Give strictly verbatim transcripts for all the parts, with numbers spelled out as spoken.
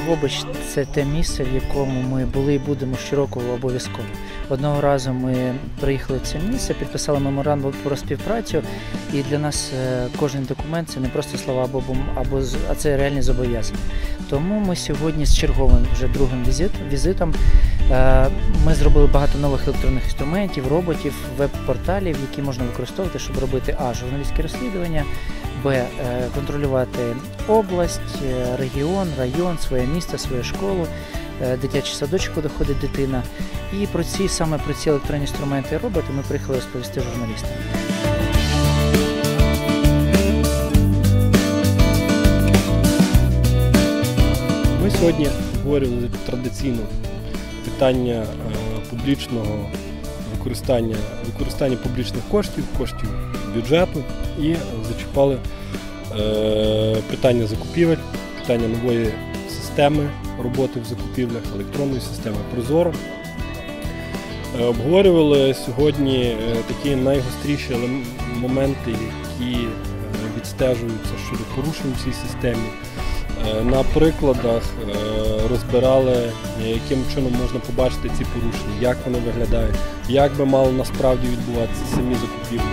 Дрогобич – це те місце, в якому ми були і будемо щороку обов'язково. Одного разу ми приїхали в це місце, підписали меморандум про співпрацю, і для нас кожен документ – це не просто слова, або, або, а це реальні зобов'язання. Тому ми сьогодні з черговим вже другим візит, візитом ми зробили багато нових електронних інструментів, роботів, веб-порталів, які можна використовувати, щоб робити а. журналістське розслідування, б. контролювати область, регіон, район, своє місто, свою школу, дитячий садочок, куди ходить дитина. І про ці, саме про ці електронні інструменти і роботи ми приїхали розповісти журналістам. Ми сьогодні обговорювали традиційно питання публічного використання, використання публічних коштів, коштів бюджету і зачіпали е, питання закупівель, питання нової системи роботи в закупівлях, електронної системи Прозоро. Е, обговорювали сьогодні е, такі найгостріші моменти, які е, відстежуються щодо порушень в цій системі. На прикладах розбирали, яким чином можна побачити ці порушення, як вони виглядають, як би мало насправді відбуватися самі закупівлі.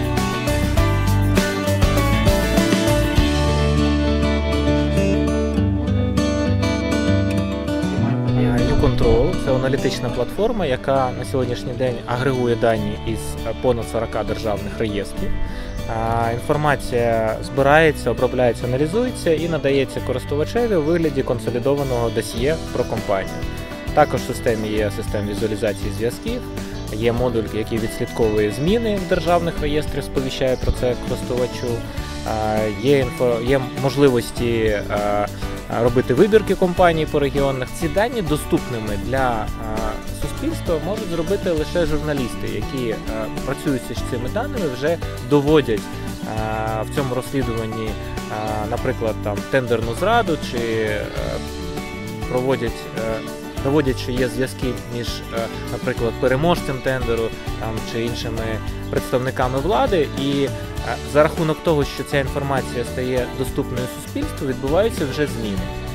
YouControl – це аналітична платформа, яка на сьогоднішній день агрегує дані із понад сорока державних реєстрів. Інформація збирається, обробляється, аналізується і надається користувачеві у вигляді консолідованого досьє про компанію. Також в системі є система візуалізації зв'язків, є модуль, який відслідковує зміни в державних реєстрах, сповіщає про це користувачу, є, інфо, є можливості робити вибірки компаній по регіонах. Ці дані доступними для суспільства можуть зробити лише журналісти, які працюють з цими даними, вже доводять в цьому розслідуванні, наприклад, там, тендерну зраду, чи проводять, доводять, що є зв'язки між, наприклад, переможцем тендеру там, чи іншими представниками влади, і за рахунок того, що ця інформація стає доступною суспільству, відбуваються вже зміни.